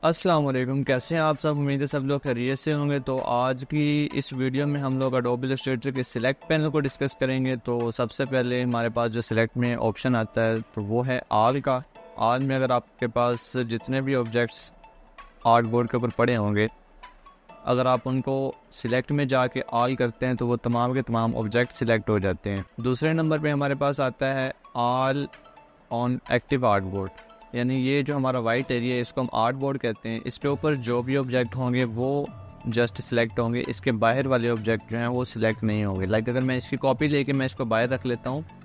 अस्सलाम वालेकुम, कैसे हैं आप सब। उम्मीद है सब लोग खैरियत से होंगे। तो आज की इस वीडियो में हम लोग एडोबी इलस्ट्रेटर के सिलेक्ट पैनल को डिस्कस करेंगे। तो सबसे पहले हमारे पास जो सिलेक्ट में ऑप्शन आता है तो वो है आल का। आल में अगर आपके पास जितने भी ऑब्जेक्ट्स आर्ट बोर्ड के ऊपर पड़े होंगे, अगर आप उनको सिलेक्ट में जाके आल करते हैं तो वो तमाम के तमाम ऑब्जेक्ट सिलेक्ट हो जाते हैं। दूसरे नंबर पे हमारे पास आता है all on active art board, यानी ये जो हमारा वाइट एरिया है इसको हम आर्ट बोर्ड कहते हैं। इसके ऊपर जो भी ऑब्जेक्ट होंगे वो जस्ट सिलेक्ट होंगे, इसके बाहर वाले ऑब्जेक्ट जो हैं वो सिलेक्ट नहीं होंगे। लाइक अगर मैं इसकी कॉपी लेके मैं इसको बाहर रख लेता हूँ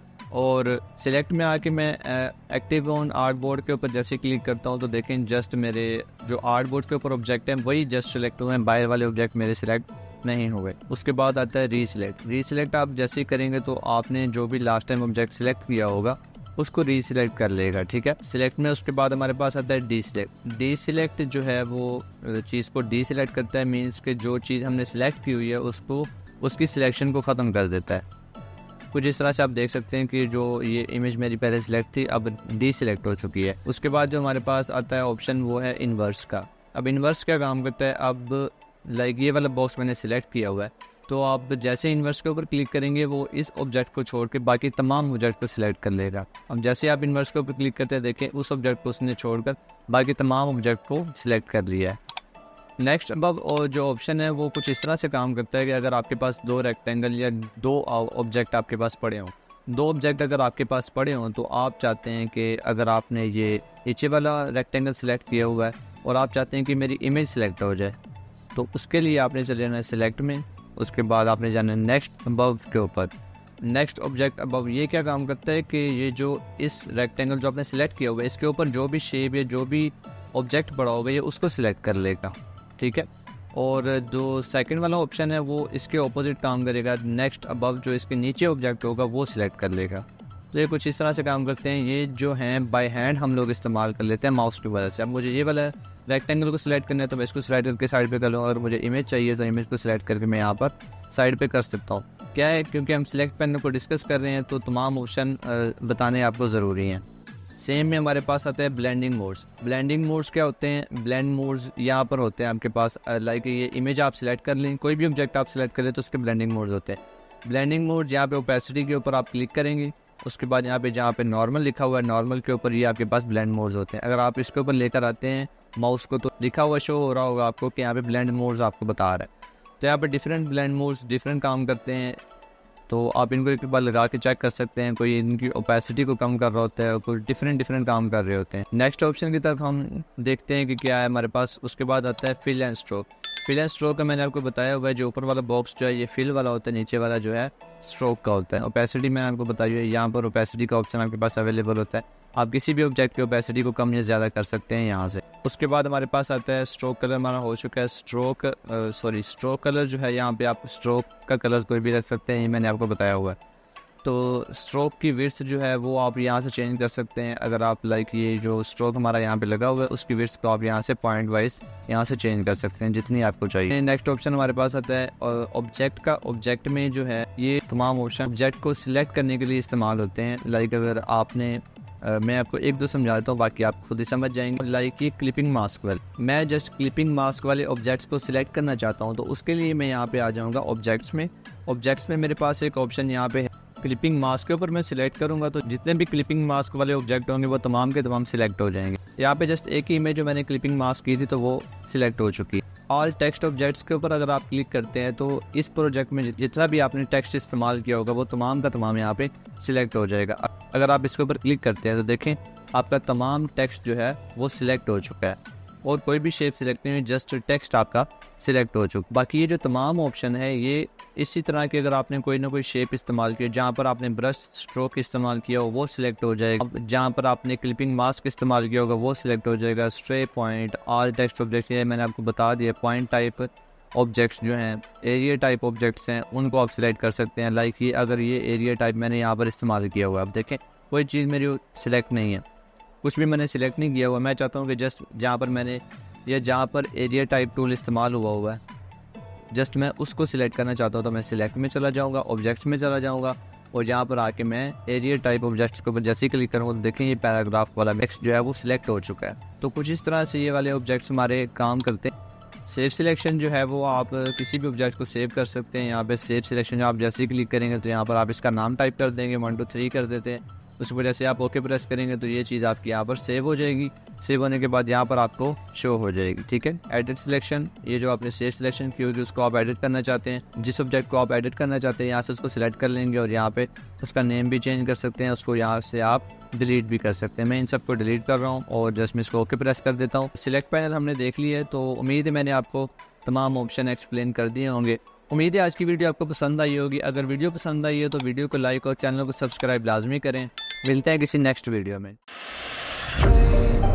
और सिलेक्ट में आके मैं एक्टिव ऑन आर्ट बोर्ड के ऊपर जैसे क्लिक करता हूँ तो देखें जस्ट मेरे जो आर्ट बोर्ड के ऊपर ऑब्जेक्ट हैं वही जस्ट सिलेक्ट हुए हैं, बाहर वाले ऑब्जेक्ट मेरे सिलेक्ट नहीं हुए। उसके बाद आता है रीसिलेक्ट। रीसिलेक्ट आप जैसे ही करेंगे तो आपने जो भी लास्ट टाइम ऑब्जेक्ट सिलेक्ट किया होगा उसको रीसिलेक्ट कर लेगा, ठीक है। सिलेक्ट में उसके बाद हमारे पास आता है डीसिलेक्ट। डीसिलेक्ट जो है वो चीज़ को डीसिलेक्ट करता है, मीन्स कि जो चीज़ हमने सेलेक्ट की हुई है उसको उसकी सिलेक्शन को ख़त्म कर देता है। कुछ इस तरह से आप देख सकते हैं कि जो ये इमेज मेरी पहले सिलेक्ट थी अब डीसिलेक्ट हो चुकी है। उसके बाद जो हमारे पास आता है ऑप्शन वो है इन्वर्स का। अब इन्वर्स क्या काम करता है, अब लाइक ये वाला बॉक्स मैंने सिलेक्ट किया हुआ है तो आप जैसे इन्वर्स के ऊपर क्लिक करेंगे वो इस ऑब्जेक्ट को छोड़ के बाकी तमाम ऑब्जेक्ट को सिलेक्ट कर लेगा। अब जैसे आप इन्वर्स के ऊपर क्लिक करते हैं देखें उस ऑब्जेक्ट को उसने छोड़कर बाकी तमाम ऑब्जेक्ट को सिलेक्ट कर लिया है। नेक्स्ट अब और जो ऑप्शन है वो कुछ इस तरह से काम करता है कि अगर आपके पास दो रेक्टेंगल या दो ऑब्जेक्ट आपके पास पड़े हों, दो ऑब्जेक्ट अगर आपके पास पड़े हों तो आप चाहते हैं कि अगर आपने ये नीचे वाला रेक्टेंगल सिलेक्ट किया हुआ है और आप चाहते हैं कि मेरी इमेज सिलेक्ट हो जाए, तो उसके लिए आपने चले जाना है सिलेक्ट में। उसके बाद आपने जाना है नेक्स्ट अबव के ऊपर। नेक्स्ट ऑब्जेक्ट अबव ये क्या काम करता है कि ये जो इस रेक्टेंगल जो आपने सिलेक्ट किया हुआ है इसके ऊपर जो भी शेप या जो भी ऑब्जेक्ट पड़ा होगा ये उसको सिलेक्ट कर लेगा, ठीक है। और जो सेकंड वाला ऑप्शन है वो इसके ऑपोजिट काम करेगा, नेक्स्ट अबव जो इसके नीचे ऑब्जेक्ट होगा वो सिलेक्ट कर लेगा। तो ये कुछ इस तरह से काम करते हैं। ये जो हैं बाय हैंड हम लोग इस्तेमाल कर लेते हैं माउस की वजह से। अब मुझे ये वाला रेक्टेंगल को सिलेक्ट करना है तो मैं इसको सिलेक्ट करके साइड पे कर लूँ, और मुझे इमेज चाहिए तो इमेज को सिलेक्ट करके मैं यहाँ पर साइड पे कर सकता हूँ। क्या है, क्योंकि हम सिलेक्ट पैनल को डिस्कस कर रहे हैं तो तमाम ऑप्शन बताने आपको ज़रूरी हैं। सेम में हमारे पास आता है ब्लेंडिंग मोड्स। ब्लेंडिंग मोड्स क्या होते हैं, ब्लेंड मोड्स यहाँ पर होते हैं आपके पास। लाइक ये इमेज आप सिलेक्ट कर लें, कोई भी ऑब्जेक्ट आप सिलेक्ट करें तो उसके ब्लेंडिंग मोड्स होते हैं। ब्लेंडिंग मोड यहाँ पे ओपेसिटी के ऊपर आप क्लिक करेंगे, उसके बाद यहाँ पे जहाँ पे नॉर्मल लिखा हुआ है नॉर्मल के ऊपर ये आपके पास ब्लेंड मोड्स होते हैं। अगर आप इसके ऊपर लेकर आते हैं माउस को तो लिखा हुआ शो हो रहा होगा आपको कि यहाँ पे ब्लेंड मोड्स आपको बता रहा है। तो यहाँ पे डिफरेंट ब्लेंड मोड्स डिफरेंट काम करते हैं, तो आप इनको एक बार लगा के चेक कर सकते हैं। कोई इनकी ओपेसिटी को कम कर रहा होता है, कोई डिफरेंट काम कर रहे होते हैं। नेक्स्ट ऑप्शन की तरफ हम देखते हैं कि क्या है हमारे पास। उसके बाद आता है fill and stroke. Fill and stroke का मैंने आपको बताया हुआ है, जो ऊपर वाला बॉक्स जो है ये फिल वाला होता है, नीचे वाला जो है स्ट्रोक का होता है। ओपेसिटी मैंने आपको बताई है, यहाँ पर ओपेसिटी का ऑप्शन आपके पास अवेलेबल होता है। आप किसी भी ऑब्जेक्ट की ओपेसिटी को कम या ज़्यादा कर सकते हैं यहाँ से। उसके बाद हमारे पास आता है स्ट्रोक कलर। हमारा हो चुका है स्ट्रोक कलर जो है, यहाँ पे आप स्ट्रोक का कलर कोई भी रख सकते हैं, ये मैंने आपको बताया हुआ है। तो स्ट्रोक की विड्थ जो है वो आप यहाँ से चेंज कर सकते हैं। अगर आप लाइक ये जो स्ट्रोक हमारा यहाँ पे लगा हुआ है उसकी विड्थ को आप यहाँ से पॉइंट वाइज यहाँ से चेंज कर सकते हैं जितनी आपको चाहिए। नेक्स्ट ऑप्शन हमारे पास आता है ऑब्जेक्ट का। ऑब्जेक्ट में जो है ये तमाम ऑप्शन ऑब्जेक्ट को सिलेक्ट करने के लिए इस्तेमाल होते हैं। लाइक अगर आपने मैं आपको एक दो समझा देता हूँ, बाकी आप खुद ही समझ जाएंगे। लाइक ये क्लिपिंग मास्क वाले, मैं जस्ट क्लिपिंग मास्क वाले ऑब्जेक्ट्स को सिलेक्ट करना चाहता हूँ तो उसके लिए मैं यहाँ पे आ जाऊँगा ऑब्जेक्ट्स में। ऑब्जेक्ट्स में मेरे पास एक ऑप्शन यहाँ पे है क्लिपिंग मास्क के ऊपर मैं सिलेक्ट करूंगा तो जितने भी क्लिपिंग मास्क वाले ऑब्जेक्ट होंगे वो तमाम के तमाम सिलेक्ट हो जाएंगे। यहाँ पे जस्ट एक ही इमेज जो मैंने क्लिपिंग मास्क की थी तो वो सिलेक्ट हो चुकी है। ऑल टेक्स्ट ऑब्जेक्ट्स के ऊपर अगर आप क्लिक करते हैं तो इस प्रोजेक्ट में जितना भी आपने टेक्स्ट इस्तेमाल किया होगा वो तमाम का तमाम यहाँ पे सिलेक्ट हो जाएगा। अगर आप इसके ऊपर क्लिक करते हैं तो देखें आपका तमाम टेक्स्ट जो है वो सिलेक्ट हो चुका है और कोई भी शेप सिलेक्ट नहीं, जस्ट टेक्स्ट आपका सिलेक्ट हो चुका। बाकी ये जो तमाम ऑप्शन है ये इसी तरह के अगर आपने कोई ना कोई शेप इस्तेमाल किया, जहाँ पर आपने ब्रश स्ट्रोक इस्तेमाल किया हो वो सिलेक्ट हो जाएगा। जहाँ पर आपने क्लिपिंग मास्क इस्तेमाल किया होगा वो सिलेक्ट हो जाएगा। Stray point, all text object, ये मैंने आपको बता दिया। पॉइंट टाइप ऑब्जेक्ट्स जो हैं, एरिया टाइप ऑब्जेक्ट्स हैं, उनको आप सिलेक्ट कर सकते हैं। लाइक ये अगर ये एरिया टाइप मैंने यहाँ पर इस्तेमाल किया हुआ है, अब देखें कोई चीज़ मेरी सिलेक्ट नहीं है, कुछ भी मैंने सिलेक्ट नहीं किया हुआ। मैं चाहता हूँ कि जस्ट जहाँ पर मैंने या जहाँ पर एरिया टाइप टूल इस्तेमाल हुआ है जस्ट मैं उसको सिलेक्ट करना चाहता हूँ तो मैं सिलेक्ट में चला जाऊँगा, ऑब्जेक्ट्स में चला जाऊँगा और यहाँ पर आके मैं एरिया टाइप ऑब्जेक्ट्स के ऊपर जैसे ही क्लिक करूँगा तो देखें ये पैराग्राफ वाला टेक्स्ट जो है वो सिलेक्ट हो चुका है। तो कुछ इस तरह से ये वाले ऑब्जेक्ट्स हमारे काम करते हैं। सेव सिलेक्शन जो है वो आप किसी भी ऑब्जेक्ट को सेव कर सकते हैं। यहाँ पे सेव सिलेक्शन आप जैसे ही क्लिक करेंगे तो यहाँ पर आप इसका नाम टाइप कर देंगे, 1 2 3 कर देते हैं। उसकी वजह से आप ओके प्रेस करेंगे तो ये चीज़ आपकी यहाँ पर सेव हो जाएगी। सेव होने के बाद यहाँ पर आपको शो हो जाएगी, ठीक है। एडिट सिलेक्शन, ये जो आपने सेव सिलेक्शन की होगी उसको आप एडिट करना चाहते हैं, जिस ऑब्जेक्ट को आप एडिट करना चाहते हैं यहाँ से उसको सिलेक्ट कर लेंगे और यहाँ पे उसका नेम भी चेंज कर सकते हैं, उसको यहाँ से आप डिलीट भी कर सकते हैं। मैं इन सबको डिलीट कर रहा हूँ और जस्ट मैं इसको ओके प्रेस कर देता हूँ। सिलेक्ट पैनल हमने देख लिया है, तो उम्मीद है मैंने आपको तमाम ऑप्शन एक्सप्लेन कर दिए होंगे। उम्मीद है आज की वीडियो आपको पसंद आई होगी। अगर वीडियो पसंद आई है तो वीडियो को लाइक और चैनल को सब्सक्राइब लाजमी करें। मिलते हैं किसी नेक्स्ट वीडियो में।